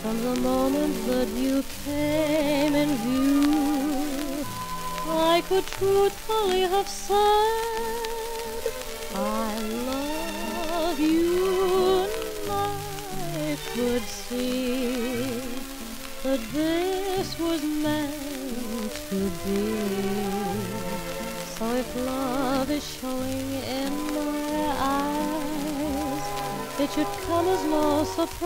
From the moment that you came in view, I could truthfully have said I love you, and I could see that this was meant to be. So if love is showing in my eyes, it should come as no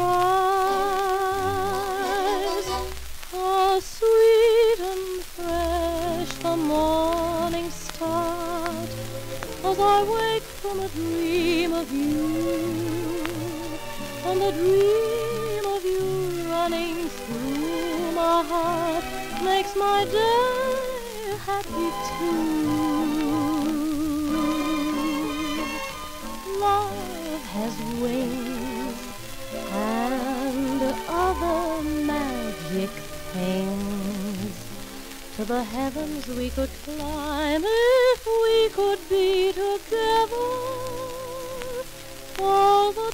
surprise. How sweet and fresh the morning start, as I wake from a dream of you, and the dream of you running through my heart makes my day happy too. Love has wings and other magic things. To the heavens we could climb if we could be together all the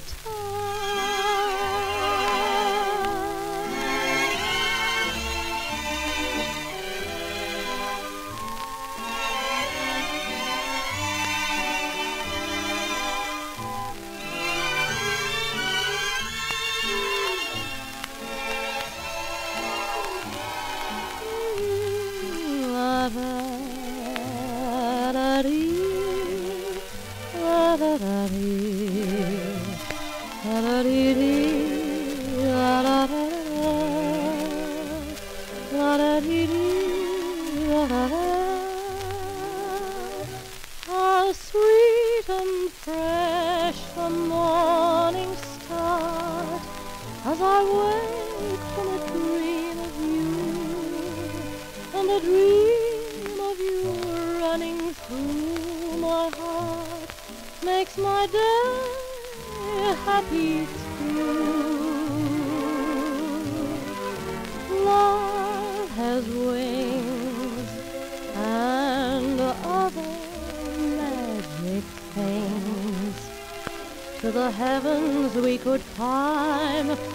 How sweet and fresh the morning start, as I wake from a dream of you, and the dream of you running through my heart makes my day happy too. Love has wings and other magic things. To the heavens we could climb